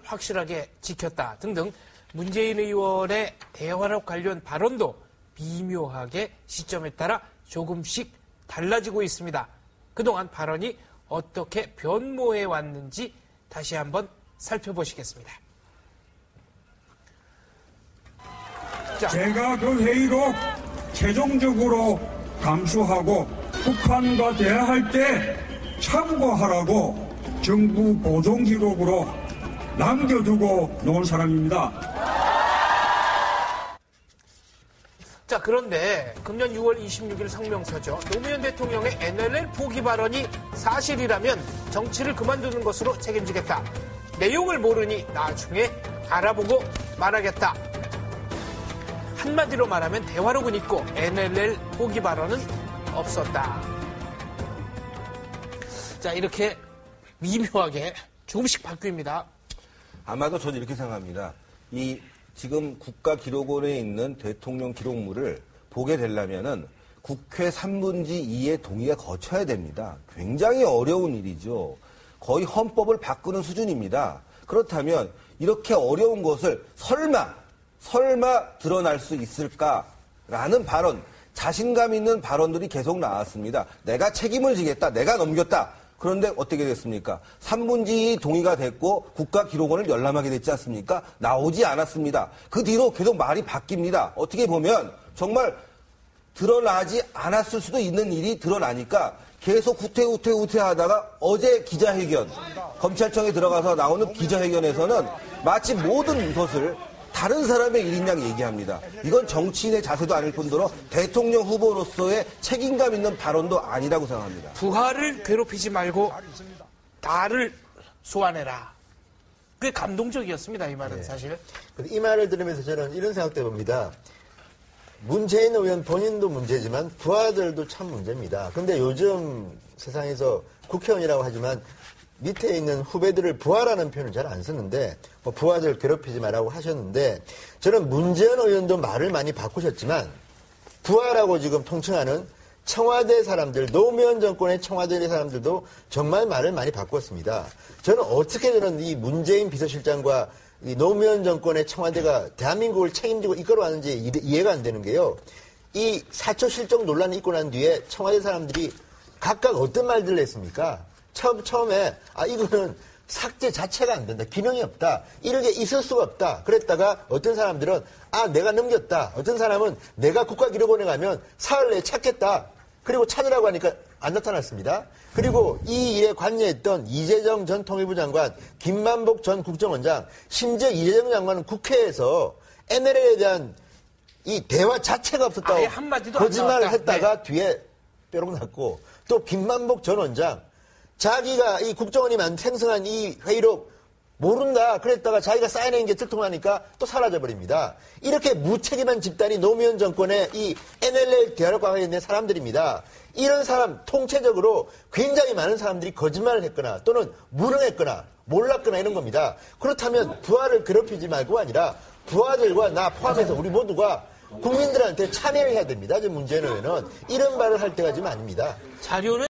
확실하게 지켰다 등등 문재인 의원의 대화력 관련 발언도 미묘하게 시점에 따라 조금씩 달라지고 있습니다. 그동안 발언이 어떻게 변모해 왔는지 다시 한번 살펴보시겠습니다. 제가 그 회의록 최종적으로 감수하고 북한과 대화할 때 참고하라고 정부 보존 기록으로 남겨두고 놓은 사람입니다. 자, 그런데 금년 6월 26일 성명서죠. 노무현 대통령의 NLL 포기 발언이 사실이라면 정치를 그만두는 것으로 책임지겠다. 내용을 모르니 나중에 알아보고 말하겠다. 한마디로 말하면 대화록은 있고 NLL 포기 발언은 없었다. 자, 이렇게 미묘하게 조금씩 바뀝니다. 아마도 저는 이렇게 생각합니다. 지금 국가기록원에 있는 대통령 기록물을 보게 되려면은 국회 3분의 2의 동의가 거쳐야 됩니다. 굉장히 어려운 일이죠. 거의 헌법을 바꾸는 수준입니다. 그렇다면 이렇게 어려운 것을 설마 드러날 수 있을까라는 발언, 자신감 있는 발언들이 계속 나왔습니다. 내가 책임을 지겠다, 내가 넘겼다. 그런데 어떻게 됐습니까? 3분의 2 동의가 됐고 국가기록원을 열람하게 됐지 않습니까? 나오지 않았습니다. 그 뒤로 계속 말이 바뀝니다. 어떻게 보면 정말 드러나지 않았을 수도 있는 일이 드러나니까 계속 후퇴하다가 어제 기자회견, 검찰청에 들어가서 나오는 기자회견에서는 마치 모든 것을 다른 사람의 일인 양 얘기합니다. 이건 정치인의 자세도 아닐 뿐더러 대통령 후보로서의 책임감 있는 발언도 아니라고 생각합니다. 부하를 괴롭히지 말고 나를 소환해라. 그게 감동적이었습니다. 이 말은 사실. 이 말을 들으면서 저는 이런 생각도 해봅니다. 문재인 의원 본인도 문제지만 부하들도 참 문제입니다. 그런데 요즘 세상에서 국회의원이라고 하지만 밑에 있는 후배들을 부하라는 표현을 잘 안 쓰는데 부하들 괴롭히지 말라고 하셨는데 저는 문재인 의원도 말을 많이 바꾸셨지만 부하라고 지금 통칭하는 청와대 사람들, 노무현 정권의 청와대 사람들도 정말 말을 많이 바꿨습니다. 저는 어떻게든 이 문재인 비서실장과 이 노무현 정권의 청와대가 대한민국을 책임지고 이끌어왔는지 이해가 안 되는 게요. 이 사초 실종 논란이 있고 난 뒤에 청와대 사람들이 각각 어떤 말들을 했습니까? 처음에 이거는 삭제 자체가 안 된다. 기능이 없다. 이렇게 있을 수가 없다. 그랬다가 어떤 사람들은 내가 넘겼다. 어떤 사람은 내가 국가기록원에 가면 사흘 내에 찾겠다. 그리고 찾으라고 하니까 안 나타났습니다. 그리고 이 일에 관여했던 이재정 전 통일부 장관, 김만복 전 국정원장, 심지어 이재정 장관은 국회에서 NLL에 대한 이 대화 자체가 없었다고 거짓말을 했다가 뒤에 뾰록 났고 또 김만복 전 원장 자기가 이 국정원이 생성한 이 회의록 모른다 그랬다가 자기가 사인한 게 들통나니까 또 사라져버립니다. 이렇게 무책임한 집단이 노무현 정권의 이 NLL 대화력과 관련된 사람들입니다. 이런 사람 통체적으로 굉장히 많은 사람들이 거짓말을 했거나 또는 무능했거나 몰랐거나 이런 겁니다. 그렇다면 부하를 괴롭히지 말고 아니라 부하들과 나 포함해서 우리 모두가 국민들한테 참여를 해야 됩니다. 지금 문재인 의원은 이런 말을 할 때가 지금 아닙니다. 자료는